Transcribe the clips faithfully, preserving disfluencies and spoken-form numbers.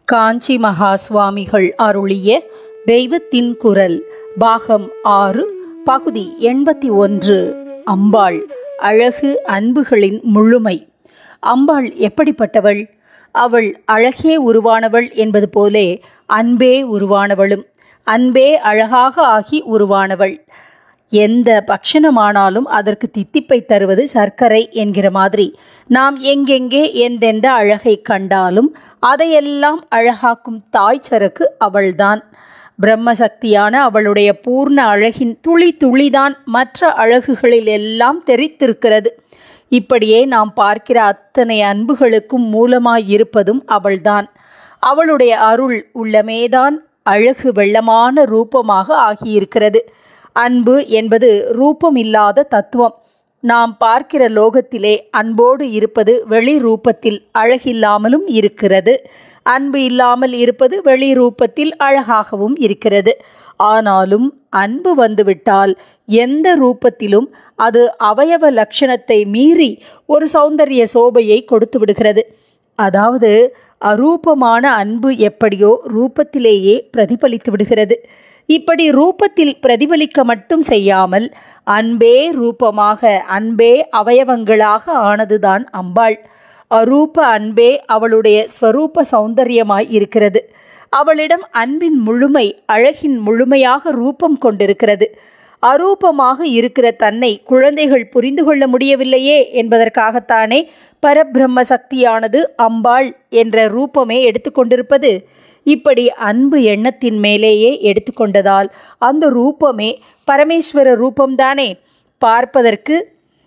காஞ்சி மகா சுவாமிகள் அருளிய தெய்வத்தின் குரல் பாகம் ஆறு பகுதி எண்பத்தி ஒன்று. அம்பாள் அழகு அன்புகளின் முழுமை. அம்பாள் எப்படிப்பட்டவள்? அவள் அழகே உருவானவள் என்பது போலே அன்பே உருவானவளும், அன்பே அழகாக ஆகி உருவானவள். எந்த பட்சணமானாலும் அதற்கு தித்திப்பை தருவது சர்க்கரை என்கிற மாதிரி நாம் எங்கெங்கே எந்தெந்த அழகை கண்டாலும் அதையெல்லாம் அழகாக்கும் தாய் சரக்கு அவள்தான். பிரம்மசக்தியான அவளுடைய பூர்ண அழகின் துளி துளிதான் மற்ற அழகுகளில் எல்லாம் தெரித்திருக்கிறது. இப்படியே நாம் பார்க்கிற அத்தனை அன்புகளுக்கும் மூலமாயிருப்பதும் அவள்தான். அவளுடைய அருள் உள்ளமேதான் அழகு வெள்ளமான ரூபமாக ஆகியிருக்கிறது. அன்பு என்பது ரூபமில்லாத தத்துவம். நாம் பார்க்கிற லோகத்திலே அன்போடு இருப்பது வெளி ரூபத்தில் அழகில்லாமலும் இருக்கிறது, அன்பு இல்லாமல் இருப்பது வெளி ரூபத்தில் அழகாகவும் இருக்கிறது. ஆனாலும் அன்பு வந்துவிட்டால் எந்த ரூபத்திலும் அது அவயவ லட்சணத்தை மீறி ஒரு சௌந்தரிய சோபையை கொடுத்து விடுகிறது. அதாவது அரூபமான அன்பு எப்படியோ ரூபத்திலேயே பிரதிபலித்து விடுகிறது. இப்படி ரூபத்தில் பிரதிபலிக்க மட்டும் செய்யாமல் அன்பே ரூபமாக, அன்பே அவயவங்களாக ஆனதுதான் அம்பாள். அரூப அன்பே அவளுடைய ஸ்வரூப சௌந்தரியமாய் இருக்கிறது. அவளிடம் அன்பின் முழுமை, அழகின் முழுமையாக ரூபம் கொண்டிருக்கிறது. அரூபமாக இருக்கிற தன்னை குழந்தைகள் புரிந்து கொள்ள முடியவில்லையே என்பதற்காகத்தானே பரபிரம்ம சக்தியானது அம்பாள் என்ற ரூபமே எடுத்துக்கொண்டிருப்பது. இப்படி அன்பு எண்ணத்தின் மேலேயே எடுத்துக்கொண்டதால் அந்த ரூபமே பரமேஸ்வர ரூபம்தானே. பார்ப்பதற்கு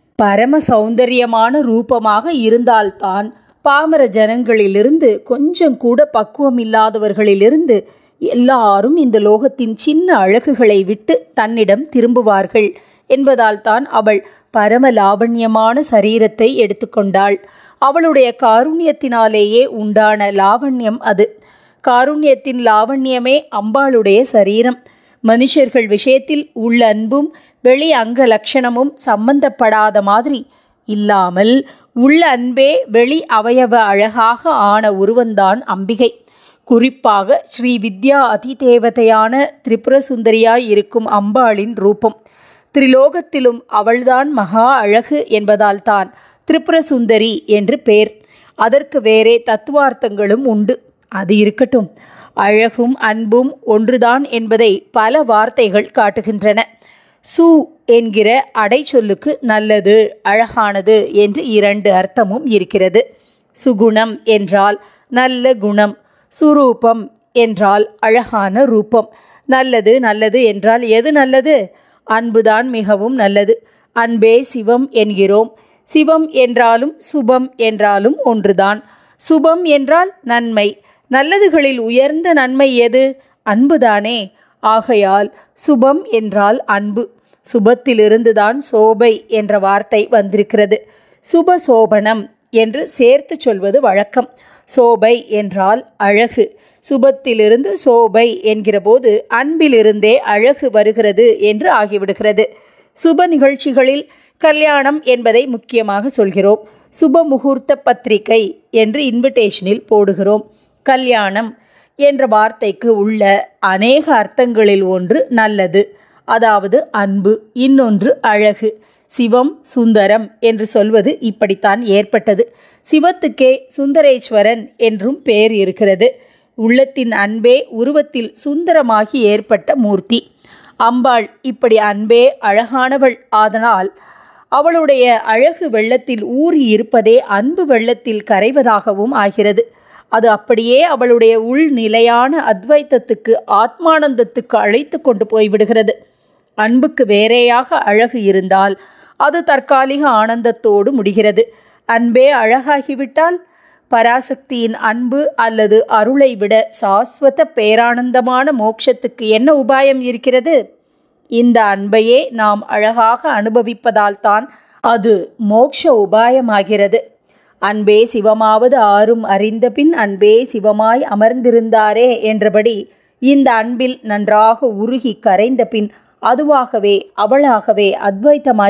பரம சௌந்தரியமான ரூபமாக இருந்தால்தான் பாமர ஜனங்களிலிருந்து, கொஞ்சம் கூட பக்குவம் இல்லாதவர்களிலிருந்து எல்லாரும் இந்த லோகத்தின் சின்ன அழகுகளை விட்டு தன்னிடம் திரும்புவார்கள் என்பதால் தான் அவள் பரம லாவண்யமான சரீரத்தை எடுத்துக்கொண்டாள். அவளுடைய காருண்யத்தினாலேயே உண்டான லாவண்யம் அது. காருண்யத்தின் லாவண்யமே அம்பாளுடைய சரீரம். மனுஷர்கள் விஷயத்தில் உள்ள அன்பும் வெளி அங்க லட்சணமும் சம்பந்தப்படாத மாதிரி இல்லாமல் உள்ள அன்பே வெளி அவயவ அழகாக ஆன உருவந்தான் அம்பிகை. குறிப்பாக ஸ்ரீ வித்யா அதிதேவதையான திரிபுர சுந்தரியாய் இருக்கும் அம்பாளின் ரூபம். திரிலோகத்திலும் அவள்தான் மகா அழகு என்பதால் தான் திரிபுர சுந்தரி என்று பேர். அதற்கு வேறே தத்துவார்த்தங்களும் உண்டு. அது இருக்கட்டும். அழகும் அன்பும் ஒன்றுதான் என்பதை பல வார்த்தைகள் காட்டுகின்றன. சு என்கிற அடைச்சொல்லுக்கு நல்லது, அழகானது என்று இரண்டு அர்த்தமும் இருக்கிறது. சுகுணம் என்றால் நல்ல குணம், சுரூபம் என்றால் அழகான ரூபம். நல்லது நல்லது என்றால் எது நல்லது? அன்புதான் மிகவும் நல்லது. அன்பே சிவம் என்கிறோம். சிவம் என்றாலும் சுபம் என்றாலும் ஒன்றுதான். சுபம் என்றால் நன்மை. நல்லதுகளில் உயர்ந்த நன்மை எது? அன்புதானே. ஆகையால் சுபம் என்றால் அன்பு. சுபத்திலிருந்துதான் சோபை என்ற வார்த்தை வந்திருக்கிறது. சுப சோபனம் என்று சேர்த்து சொல்வது வழக்கம். சோபை என்றால் அழகு. சுபத்திலிருந்து சோபை என்கிற போது அன்பிலிருந்தே அழகு வருகிறது என்று ஆகிவிடுகிறது. சுப நிகழ்ச்சிகளில் கல்யாணம் என்பதை முக்கியமாக சொல்கிறோம். சுப முகூர்த்த பத்திரிகை என்று இன்விடேஷனில் போடுகிறோம். கல்யாணம் என்ற வார்த்தைக்கு உள்ள அநேக அர்த்தங்களில் ஒன்று நல்லது, அதாவது அன்பு, இன்னொன்று அழகு. சிவம் சுந்தரம் என்று சொல்வது இப்படித்தான் ஏற்பட்டது. சிவத்துக்கே சுந்தரேஸ்வரன் என்றும் பெயர் இருக்கிறது. உள்ளத்தின் அன்பே உருவத்தில் சுந்தரமாகி ஏற்பட்ட மூர்த்தி. அம்பாள் இப்படி அன்பே அழகானவள். ஆதலால் அவளுடைய அழகு வெள்ளத்தில் ஊறி இருப்பதே அன்பு வெள்ளத்தில் கரைவதாகவும் ஆகிறது. அது அப்படியே அவளுடைய உள்நிலையான அத்வைத்தத்துக்கு, ஆத்மானந்தத்துக்கு அழைத்து கொண்டு போய்விடுகிறது. அன்புக்கு வேறேயாக அழகு இருந்தால் அது தற்காலிக ஆனந்தத்தோடு முடிகிறது. அன்பே அழகாகிவிட்டால் பராசக்தியின் அன்பு அல்லது அருளை விட சாஸ்வத பேரானந்தமான மோட்சத்துக்கு என்ன உபாயம் இருக்கிறது? இந்த அன்பையே நாம் அழகாக அனுபவிப்பதால் தான் அது மோட்ச உபாயமாகிறது. அன்பே சிவமாவது ஆறும் அறிந்த பின் அன்பே சிவமாய் அமர்ந்திருந்தாரே என்றபடி இந்த அன்பில் நன்றாக உருகி கரைந்த பின் அதுவாகவே அவளாகவே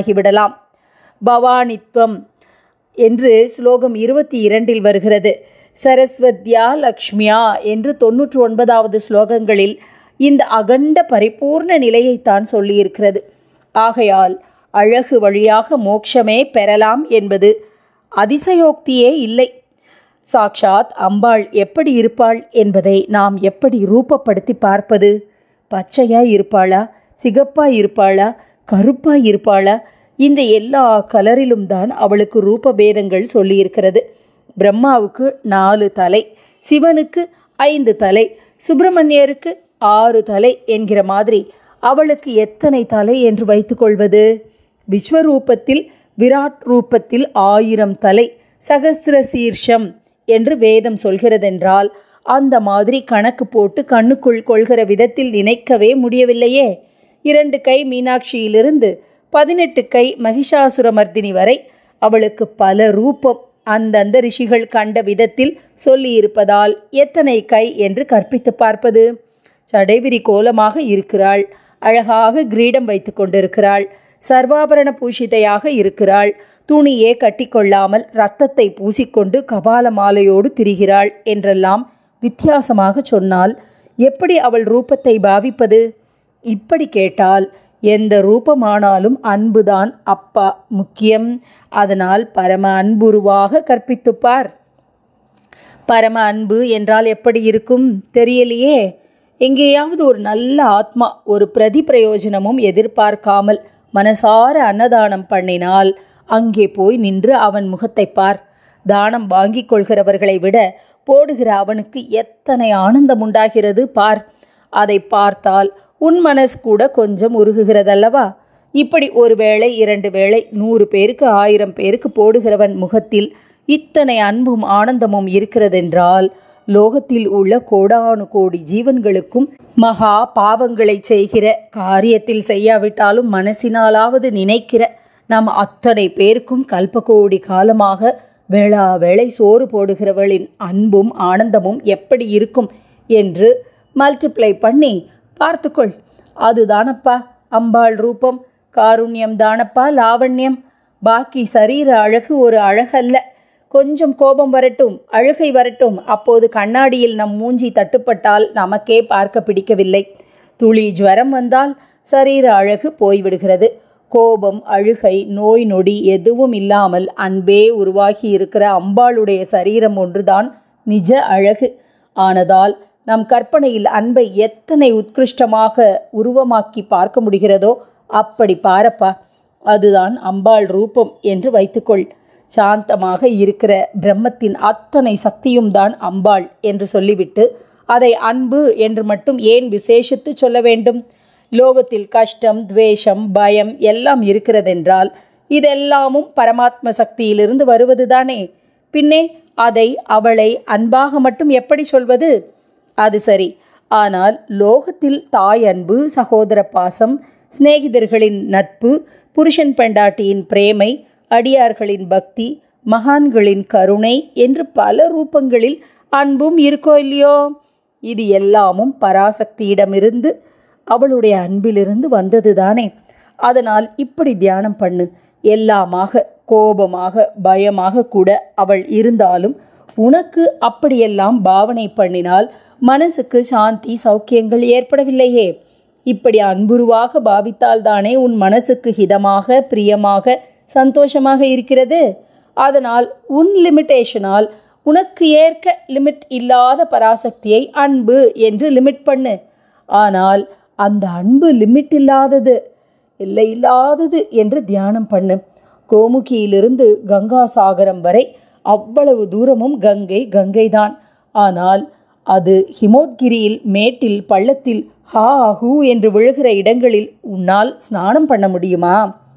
அத்வைத்தமாகிவிடலாம். பவானித்வம் என்று ஸ்லோகம் இருபத்தி இரண்டில் வருகிறது. சரஸ்வத்யா லக்ஷ்மியா என்று தொன்னூற்றி ஒன்பதாவது ஸ்லோகங்களில் இந்த அகண்ட பரிபூர்ண நிலையைத்தான் சொல்லியிருக்கிறது. ஆகையால் அழகு வழியாக மோட்சமே பெறலாம் என்பது அதிசயோக்தியே இல்லை. சாக்ஷாத் அம்பாள் எப்படி இருப்பாள் என்பதை நாம் எப்படி ரூபப்படுத்தி பார்ப்பது? பச்சையாய் இருப்பாளா, சிகப்பாய் இருப்பாளா, கருப்பாய் இருப்பாளா? இந்த எல்லா கலரிலும் தான் அவளுக்கு ரூபபேதங்கள் சொல்லியிருக்கிறது. பிரம்மாவுக்கு நாலு தலை, சிவனுக்கு ஐந்து தலை, சுப்பிரமணியருக்கு ஆறு தலை என்கிற மாதிரி அவளுக்கு எத்தனை தலை என்று வைத்துக்கொள்வது? விஸ்வரூபத்தில் விராட் ரூபத்தில் ஆயிரம் தலை, சகஸ்ர சீர்ஷம் என்று வேதம் சொல்கிறதென்றால் அந்த மாதிரி கணக்கு போட்டு கண்ணுக்குள் கொள்கிற விதத்தில் நினைக்கவே முடியவில்லையே. இரண்டு கை மீனாட்சியிலிருந்து பதினெட்டு கை மகிஷாசுரமர்தினி வரை அவளுக்கு பல ரூபம் அந்தந்த ரிஷிகள் கண்ட விதத்தில் சொல்லியிருப்பதால் எத்தனை கை என்று கற்பித்து பார்ப்பது? சடைவிரி கோலமாக இருக்கிறாள், அழகாக கிரீடம் வைத்து கொண்டிருக்கிறாள், சர்வாபரண பூஷிதையாக இருக்கிறாள், துணியே கட்டிக்கொள்ளாமல் இரத்தத்தை பூசிக்கொண்டு கபால மாலையோடு திரிகிறாள் என்றெல்லாம் வித்தியாசமாக சொன்னால் எப்படி அவள் ரூபத்தை பாவிப்பது? இப்படி கேட்டால் எந்த ரூபமானாலும் அன்புதான் அப்பா முக்கியம். அதனால் பரம அன்புருவாக கற்பித்துப்பார். பரம அன்பு என்றால் எப்படி இருக்கும் தெரியலையே. எங்கேயாவது ஒரு நல்ல ஆத்மா ஒரு பிரதி பிரயோஜனமும் எதிர்பார்க்காமல் மனசார அன்னதானம் பண்ணினால் அங்கே போய் நின்று அவன் முகத்தை பார். தானம் வாங்கி கொள்கிறவர்களை விட போடுகிற அவனுக்கு எத்தனை ஆனந்தம் உண்டாகிறது பார். அதை பார்த்தால் உன் மனசு கூட கொஞ்சம் உருகுகிறதல்லவா? இப்படி ஒரு வேளை இரண்டு வேளை நூறு பேருக்கு ஆயிரம் பேருக்கு போடுகிறவன் முகத்தில் இத்தனை அன்பும் ஆனந்தமும் இருக்கிறதென்றால் லோகத்தில் உள்ள கோடானு கோடி ஜீவன்களுக்கும் மகா பாவங்களை செய்கிற, காரியத்தில் செய்யாவிட்டாலும் மனசினாலாவது நினைக்கிற நம் அத்தனை பேருக்கும் கல்பகோடி காலமாக வேளா வேளை சோறு போடுகிறவளின் அன்பும் ஆனந்தமும் எப்படி இருக்கும் என்று மல்டிப்ளை பண்ணி பார்த்துக்கொள். அதுதானப்பா அம்பாள் ரூபம். காருண்யம் தானப்பா லாவண்யம். பாக்கி சரீர அழகு ஒரு அழகல்ல. கொஞ்சம் கோபம் வரட்டும், அழுகை வரட்டும், அப்போது கண்ணாடியில் நம் மூஞ்சி தட்டுப்பட்டால் நமக்கே பார்க்க பிடிக்கவில்லை. துளி ஜுவரம் வந்தால் சரீர அழகு போய்விடுகிறது. கோபம், அழுகை, நோய் நொடி எதுவும் இல்லாமல் அன்பே உருவாகி இருக்கிற அம்பாளுடைய சரீரம் ஒன்றுதான் நிஜ அழகு. ஆனதால் நம் கற்பனையில் அன்பை எத்தனை உத்கிருஷ்டமாக உருவமாக்கி பார்க்க முடிகிறதோ அப்படி பாரப்பா. அதுதான் அம்பாள் ரூபம் என்று வைத்துக்கொள். சாந்தமாக இருக்கிற பிரம்மத்தின் அத்தனை சக்தியும் தான் அம்பாள் என்று சொல்லிவிட்டு அதை அன்பு என்று மட்டும் ஏன் விசேஷித்து சொல்ல வேண்டும்? லோகத்தில் கஷ்டம், துவேஷம், பயம் எல்லாம் இருக்கிறதென்றால் இதெல்லாமும் பரமாத்ம சக்தியிலிருந்து வருவதுதானே. பின்னே அதை அவளை அன்பாக மட்டும் எப்படி சொல்வது? அது சரி. ஆனால் லோகத்தில் தாய் அன்பு, சகோதர பாசம், சிநேகிதர்களின் நட்பு, புருஷன் பெண்டாட்டியின் பிரேமை, அடியார்களின் பக்தி, மகான்களின் கருணை என்று பல ரூபங்களில் அன்பும் இருக்கோ இல்லையோ? இது எல்லாமும் பராசக்தியிடமிருந்து அவளுடைய அன்பிலிருந்து வந்தது தானே. அதனால் இப்படி தியானம் பண்ணு. எல்லாமாக, கோபமாக, பயமாக கூட அவள் இருந்தாலும் உனக்கு அப்படியெல்லாம் பாவனை பண்ணினால் மனசுக்கு சாந்தி சௌக்கியங்கள் ஏற்படவில்லையே. இப்படி அன்புருவாக பாவித்தால்தானே உன் மனசுக்கு ஹிதமாக, பிரியமாக, சந்தோஷமாக இருக்கிறது. அதனால் உன் லிமிட்டேஷனால் உனக்கு ஏற்க லிமிட் இல்லாத பராசக்தியை அன்பு என்று லிமிட் பண்ணு. ஆனால் அந்த அன்பு லிமிட் இல்லாதது, இல்லை இல்லாதது என்று தியானம் பண்ணு. கோமுகியிலிருந்து கங்கா சாகரம் வரை அவ்வளவு தூரமும் கங்கை கங்கைதான். ஆனால் அது ஹிமோத்கிரியில், மேட்டில், பள்ளத்தில் ஹா ஹூ என்று விழுகிற இடங்களில் உன்னால் ஸ்நானம் பண்ண முடியுமா?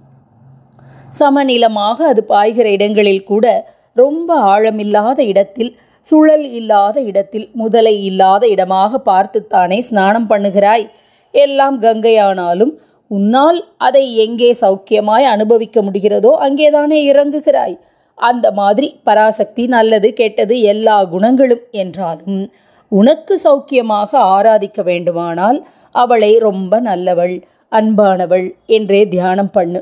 சமநிலமாக அது பாய்கிற இடங்களில் கூட ரொம்ப ஆழமில்லாத இடத்தில், சுழல் இல்லாத இடத்தில், முதலை இல்லாத இடமாக பார்த்துத்தானே ஸ்நானம் பண்ணுகிறாய். எல்லாம் கங்கையானாலும் உன்னால் அதை எங்கே சௌக்கியமாய் அனுபவிக்க முடிகிறதோ அங்கேதானே இறங்குகிறாய். அந்த மாதிரி பராசக்தி நல்லது கெட்டது எல்லா குணங்களும் என்றாலும் உனக்கு சௌக்கியமாக ஆராதிக்க வேண்டுமானால் அவளை ரொம்ப நல்லவள், அன்பானவள் என்றே தியானம் பண்ணு.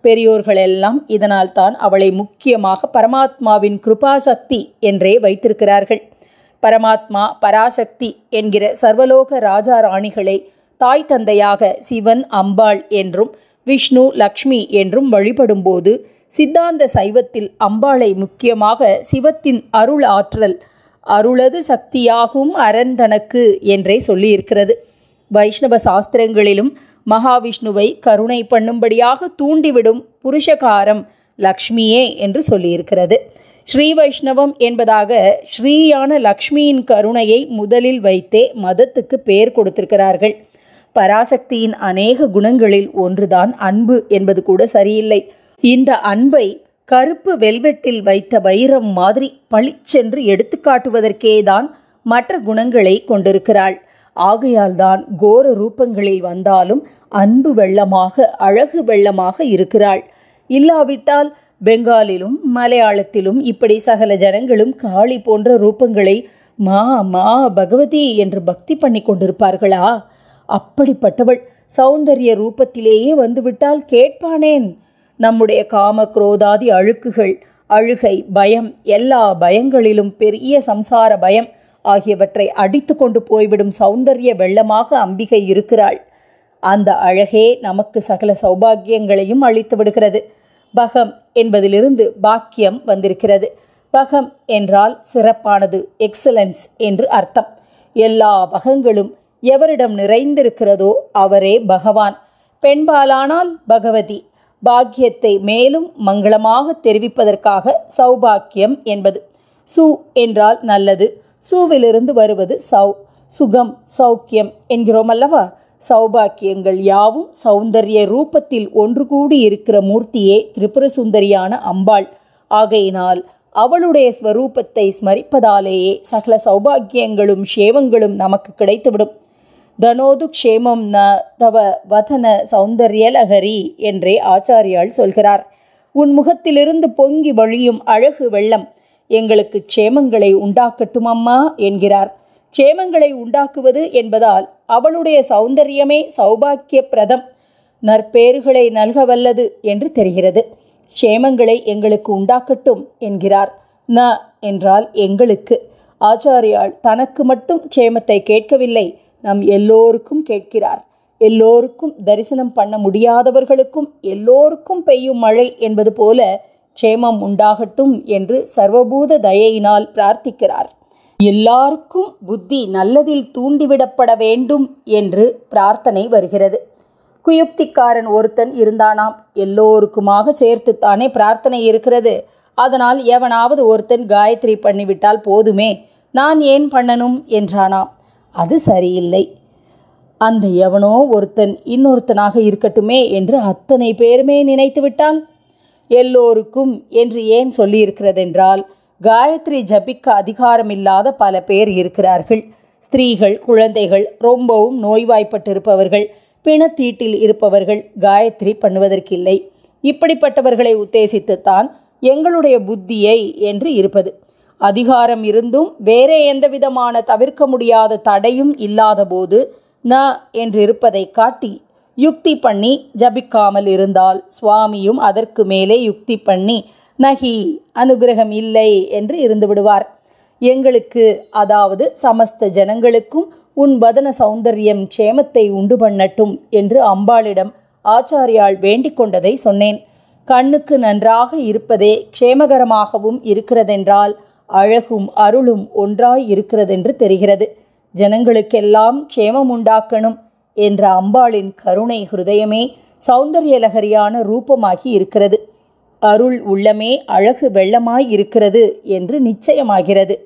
பெரியோர்களெல்லாம் இதனால் தான் அவளை முக்கியமாக பரமாத்மாவின் கிருபாசக்தி என்றே வைத்திருக்கிறார்கள். பரமாத்மா பராசக்தி என்கிற சர்வலோக ராஜா ராணிகளை தாய் தந்தையாக சிவன் அம்பாள் என்றும் விஷ்ணு லக்ஷ்மி என்றும் வழிபடும்போது சித்தாந்த சைவத்தில் அம்பாளை முக்கியமாக சிவத்தின் அருள் ஆற்றல், அருளது சக்தியாகும் அரந்தனக்கு என்றே சொல்லியிருக்கிறது. வைஷ்ணவ சாஸ்திரங்களிலும் மகாவிஷ்ணுவை கருணை பண்ணும்படியாக தூண்டிவிடும் புருஷகாரம் லக்ஷ்மியே என்று சொல்லியிருக்கிறது. ஸ்ரீ வைஷ்ணவம் என்பதாக ஸ்ரீயான லக்ஷ்மியின் கருணையை முதலில் வைத்தே மதத்துக்கு பெயர் கொடுத்திருக்கிறார்கள். பராசக்தியின் அநேக குணங்களில் ஒன்றுதான் அன்பு என்பது கூட சரியில்லை. இந்த அன்பை கருப்பு வெல்வெட்டில் வைத்த வைரம் மாதிரி பளிச்சென்று எடுத்து காட்டுவதற்கேதான் மற்ற குணங்களை கொண்டிருக்கிறாள். ஆகையால்தான் கோர ரூபங்களில் வந்தாலும் அன்பு வெள்ளமாக அழகு வெள்ளமாக இருக்கிறாள். இல்லாவிட்டால் பெங்காலிலும் மலையாளத்திலும் இப்படி சகல ஜனங்களும் காளி போன்ற ரூபங்களை மா மா பகவதி என்று பக்தி பண்ணி கொண்டிருப்பார்களா? அப்படிப்பட்டவள் சௌந்தரிய ரூபத்திலேயே வந்துவிட்டால் கேட்பானேன்? நம்முடைய காம குரோதாதி அழுக்குகள், அழுகை, பயம், எல்லா பயங்களிலும் பெரிய சம்சார பயம் ஆகியவற்றை அடித்து கொண்டு போய்விடும் சௌந்தரிய வெள்ளமாக அம்பிகை இருக்கிறாள். அந்த அழகே நமக்கு சகல சௌபாகியங்களையும் அளித்து விடுகிறது. பகம் என்பதிலிருந்து பாக்கியம் வந்திருக்கிறது. பகம் என்றால் சிறப்பானது, எக்ஸலன்ஸ் என்று அர்த்தம். எல்லா பகங்களும் எவரிடம் நிறைந்திருக்கிறதோ அவரே பகவான். பெண்பாலானால் பகவதி. பாக்கியத்தை மேலும் மங்களமாக தெரிவிப்பதற்காக சௌபாக்கியம் என்பது. சு என்றால் நல்லது. சூவிலிருந்து வருவது சௌ, சுகம், சௌக்கியம் என்கிறோம் அல்லவா? சௌபாக்கியங்கள் யாவும் சௌந்தரிய ரூபத்தில் ஒன்று கூடி இருக்கிற மூர்த்தியே திரிபுர சுந்தரியான அம்பாள். ஆகையினால் அவளுடைய ஸ்வரூபத்தை ஸ்மரிப்பதாலேயே சகல சௌபாக்கியங்களும் க்ஷேமங்களும் நமக்கு கிடைத்துவிடும். தனோது க்ஷேமம் ந தவ வதன சௌந்தர்யலஹரி என்றே ஆச்சாரியால் சொல்கிறார். உன் முகத்திலிருந்து பொங்கி வழியும் அழகு வெள்ளம் எங்களுக்கு க்ஷேமங்களை உண்டாக்கட்டும் அம்மா என்கிறார். க்ஷேமங்களை உண்டாக்குவது என்பதால் அவளுடைய சௌந்தரியமே சௌபாக்கிய பிரதம், நற்பேறுகளை நல்க வல்லது என்று தெரிகிறது. க்ஷேமங்களை எங்களுக்கு உண்டாக்கட்டும் என்கிறார். ந என்றால் எங்களுக்கு. ஆச்சாரியால் தனக்கு மட்டும் க்ஷேமத்தை கேட்கவில்லை, நம் எல்லோருக்கும் கேட்கிறார். எல்லோருக்கும் தரிசனம் பண்ண முடியாதவர்களுக்கும் எல்லோருக்கும் பெய்யும் மழை என்பது போல க்ஷேமம் உண்டாகட்டும் என்று சர்வபூத தயையினால் பிரார்த்திக்கிறார். எல்லாருக்கும் புத்தி நல்லதில் தூண்டிவிடப்பட வேண்டும் என்று பிரார்த்தனை வருகிறது. குயுக்திக்காரன் ஒருத்தன் இருந்தானாம். எல்லோருக்குமாக சேர்த்துத்தானே பிரார்த்தனை இருக்கிறது. அதனால் எவனாவது ஒருத்தன் காயத்ரி பண்ணிவிட்டால் போதுமே, நான் ஏன் பண்ணணும் என்றானாம். அது சரியில்லை. அந்த எவனோ ஒருத்தன் இன்னொருத்தனாக இருக்கட்டுமே என்று அத்தனை பேருமே நினைத்து விட்டால்? எல்லோருக்கும் என்று ஏன் சொல்லியிருக்கிறதென்றால், காயத்ரி ஜபிக்க அதிகாரமில்லாத பல பேர் இருக்கிறார்கள். ஸ்திரீகள், குழந்தைகள், ரொம்பவும் நோய்வாய்ப்பட்டிருப்பவர்கள், பிணத்தீட்டில் இருப்பவர்கள் காயத்ரி பண்ணுவதற்கில்லை. இப்படிப்பட்டவர்களை உத்தேசித்துத்தான் எங்களுடைய புத்தியை என்று இருப்பது. அதிகாரம் இருந்தும் வேறே எந்த விதமான தவிர்க்க முடியாத தடையும் இல்லாத போது ந என்று இருப்பதை காட்டி யுக்தி பண்ணி ஜபிக்காமல் இருந்தால் சுவாமியும் அதற்கு மேலே யுக்தி பண்ணி நகி அனுகிரகம் இல்லை என்று இருந்து விடுவார். எங்களுக்கு, அதாவது சமஸ்த ஜனங்களுக்கும் உன் வதன சௌந்தர்யம் க்ஷேமத்தை உண்டு பண்ணட்டும் என்று அம்பாளிடம் ஆச்சாரியால் வேண்டிக் கொண்டதை சொன்னேன். கண்ணுக்கு நன்றாக இருப்பதே க்ஷேமகரமாகவும் இருக்கிறதென்றால் அழகும் அருளும் ஒன்றாய் இருக்கிறதென்று தெரிகிறது. ஜனங்களுக்கெல்லாம் க்ஷேமம் உண்டாக்கணும் என்ற அம்பாளின் கருணை ஹிருதயமே சௌந்தர்யலகரியான ரூபமாகி இருக்கிறது. அருள் உள்ளமே அழகு வெள்ளமாய் இருக்கிறது என்று நிச்சயமாகிறது.